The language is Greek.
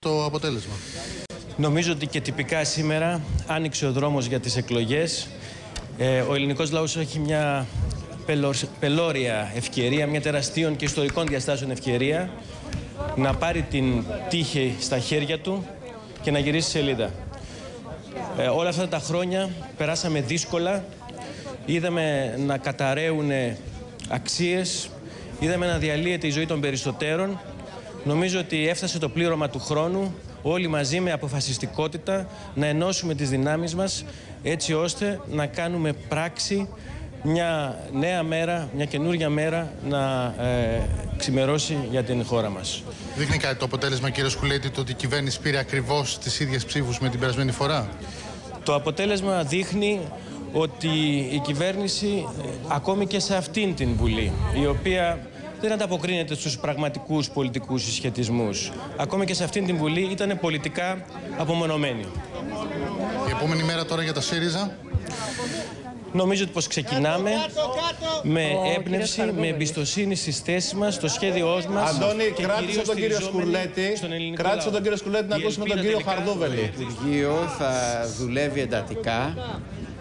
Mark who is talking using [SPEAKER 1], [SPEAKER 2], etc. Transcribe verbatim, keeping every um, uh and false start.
[SPEAKER 1] το αποτέλεσμα?
[SPEAKER 2] Νομίζω ότι και τυπικά σήμερα άνοιξε ο δρόμος για τις εκλογές. Ε, ο ελληνικός λαός έχει μια πελώρια ευκαιρία, μια τεραστίων και ιστορικών διαστάσεων ευκαιρία να πάρει την τύχη στα χέρια του και να γυρίσει σελίδα. Ε, όλα αυτά τα χρόνια περάσαμε δύσκολα, είδαμε να καταραίουν αξίες, είδαμε να διαλύεται η ζωή των περισσότερων. Νομίζω ότι έφτασε το πλήρωμα του χρόνου, όλοι μαζί με αποφασιστικότητα, να ενώσουμε τις δυνάμεις μας, έτσι ώστε να κάνουμε πράξη μια νέα μέρα, μια καινούργια μέρα να ε, ξημερώσει για την χώρα μας.
[SPEAKER 1] Δείχνει κάτι το αποτέλεσμα, κύριε Σκουλέτη, το ότι η κυβέρνηση πήρε ακριβώς τις ίδιες ψήφους με την περασμένη φορά?
[SPEAKER 2] Το αποτέλεσμα δείχνει ότι η κυβέρνηση, ακόμη και σε αυτήν την Βουλή, η οποία δεν ανταποκρίνεται στους πραγματικούς πολιτικούς συσχετισμούς, ακόμη και σε αυτήν την Βουλή ήταν πολιτικά απομονωμένη.
[SPEAKER 1] Η επόμενη μέρα τώρα για τα ΣΥΡΙΖΑ?
[SPEAKER 2] Νομίζω ότι πως ξεκινάμε με έμπνευση, με εμπιστοσύνη στις θέσεις μας, στο σχέδιό μας.
[SPEAKER 3] Αντώνη, κράτησε τον κύριο Σκουρλέτη, κράτησε τον κύριο Σκουρλέτη να ακούσουμε τον κύριο Χαρδούβελη.
[SPEAKER 4] Το Υπουργείο θα δουλεύει εντατικά